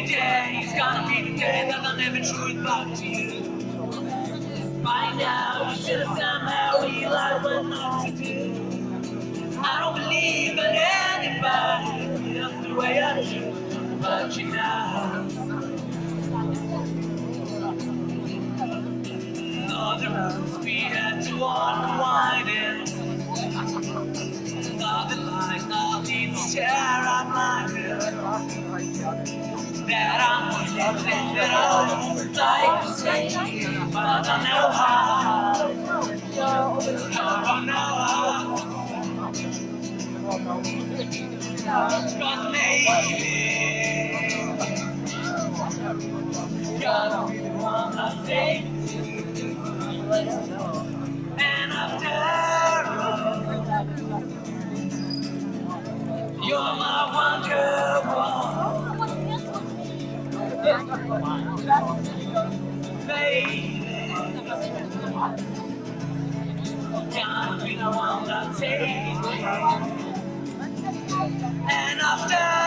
day, it's gonna be the day that I'll never truly back to you. Find out you should have somehow realized what not to do. I don't believe that anybody feels the way I do, but you know. All the roads we had to unwind in. All the lies, all these tear I'm blinded. That I'm willing, that I would like to say, but I don't know how. I don't know how. Cause maybe gonna be the one I think. And after all, you're my wonderwall, baby. Gonna be the one that takes me. And after